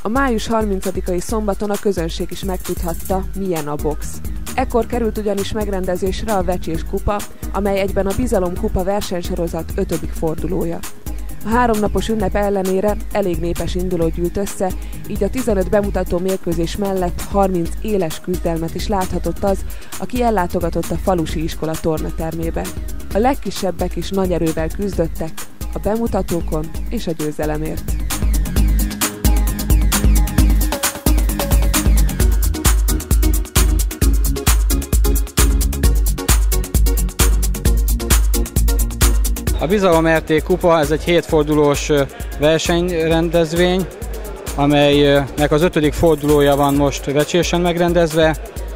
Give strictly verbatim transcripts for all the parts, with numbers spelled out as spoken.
A május harmincadikai szombaton a közönség is megtudhatta, milyen a box. Ekkor került ugyanis megrendezésre a Vecsés kupa, amely egyben a Bizalom kupa versenysorozat ötödik fordulója. A háromnapos ünnep ellenére elég népes induló gyűlt össze, így a tizenöt bemutató mérkőzés mellett harminc éles küzdelmet is láthatott az, aki ellátogatott a falusi iskola tornatermébe. A legkisebbek is nagy erővel küzdöttek a bemutatókon és a győzelemért. A Bizalom er té kupa, ez egy hétfordulós versenyrendezvény, amelynek az ötödik fordulója van most Vecsésen megrendezve.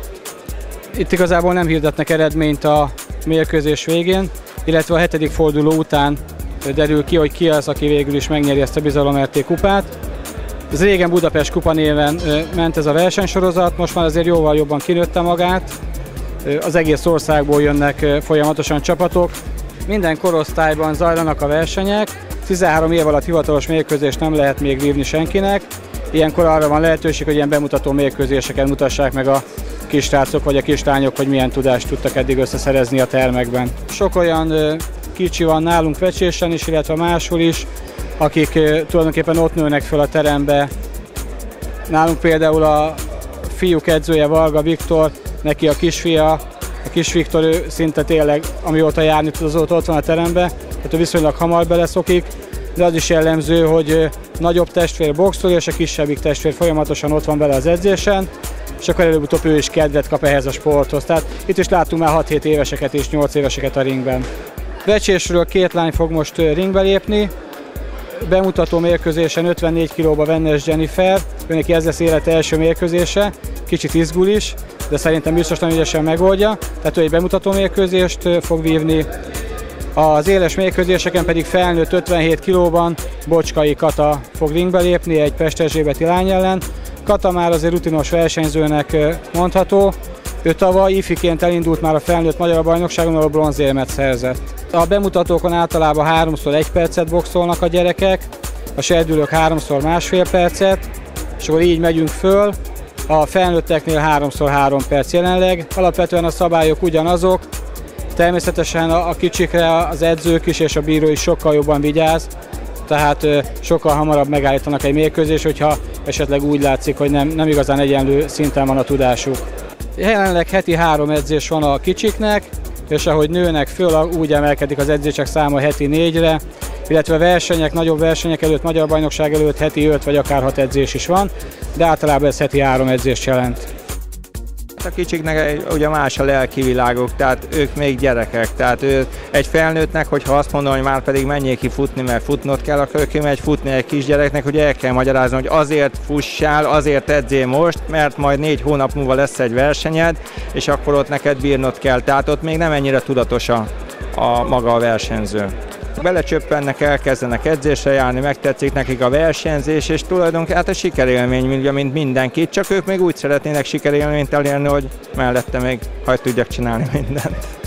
Itt igazából nem hirdetnek eredményt a mérkőzés végén, illetve a hetedik forduló után derül ki, hogy ki az, aki végül is megnyeri ezt a Bizalom er té kupát. Ez régen Budapest kupa néven ment ez a versenysorozat, most már azért jóval jobban kinőtte magát. Az egész országból jönnek folyamatosan csapatok. Minden korosztályban zajlanak a versenyek, tizenhárom év alatt hivatalos mérkőzést nem lehet még vívni senkinek. Ilyenkor arra van lehetőség, hogy ilyen bemutató mérkőzéseken mutassák meg a kisrácok vagy a kislányok, hogy milyen tudást tudtak eddig összeszerezni a termekben. Sok olyan kicsi van nálunk Vecsésen is, illetve máshol is, akik tulajdonképpen ott nőnek föl a terembe. Nálunk például a fiúk edzője Varga Viktor, neki a kisfia, a kis Viktor, ő szinte tényleg, amióta járni tud, azóta ott van a teremben, tehát ő viszonylag hamar beleszokik, de az is jellemző, hogy nagyobb testvér boxol, és a kisebbik testvér folyamatosan ott van bele az edzésen, és akkor előbb-utóbb ő is kedvet kap ehhez a sporthoz. Tehát itt is láttunk már hat-hét éveseket és nyolc éveseket a ringben. Vecsésről két lány fog most ringbe lépni, bemutató mérkőzésen ötvennégy kilóba Vennes Jennifer, ő neki ez lesz élete első mérkőzése, kicsit izgul is, de szerintem biztos nagyon ügyesen megoldja, tehát ő egy bemutató mérkőzést fog vívni. Az éles mérkőzéseken pedig felnőtt ötvenhét kilóban Bocskai Kata fog ringbe lépni egy pesterzsébeti lány ellen. Kata már azért rutinos versenyzőnek mondható, ő tavaly ifiként elindult már a felnőtt magyar bajnokságon, ahol bronzérmet szerzett. A bemutatókon általában háromszor egy percet boxolnak a gyerekek, a serdülők háromszor másfél percet, és akkor így megyünk föl. A felnőtteknél háromszor három perc jelenleg. Alapvetően a szabályok ugyanazok. Természetesen a kicsikre az edzők is és a bíró is sokkal jobban vigyáz, tehát sokkal hamarabb megállítanak egy mérkőzést, hogyha esetleg úgy látszik, hogy nem, nem igazán egyenlő szinten van a tudásuk. Jelenleg heti három edzés van a kicsiknek, és ahogy nőnek föl, úgy emelkedik az edzések száma heti négyre, illetve versenyek, nagyobb versenyek előtt, magyar bajnokság előtt heti öt vagy akár hat edzés is van, de általában ez heti három edzést jelent. A kicsiknek ugye más a lelki világok, tehát ők még gyerekek, tehát ő, egy felnőttnek, hogyha azt mondom, hogy már pedig menjél ki futni, mert futnod kell, akkor ő megy futni egy kisgyereknek, hogy el kell magyarázni, hogy azért fussál, azért edzél most, mert majd négy hónap múlva lesz egy versenyed, és akkor ott neked bírnod kell, tehát ott még nem ennyire tudatos a, a maga a versenyző. Belecsöppennek, elkezdenek edzésre járni, megtetszik nekik a versenyzés, és tulajdonképpen hát a sikerélmény, mint mindenki, csak ők még úgy szeretnének sikerélményt elérni, hogy mellette még hagy tudjak csinálni mindent.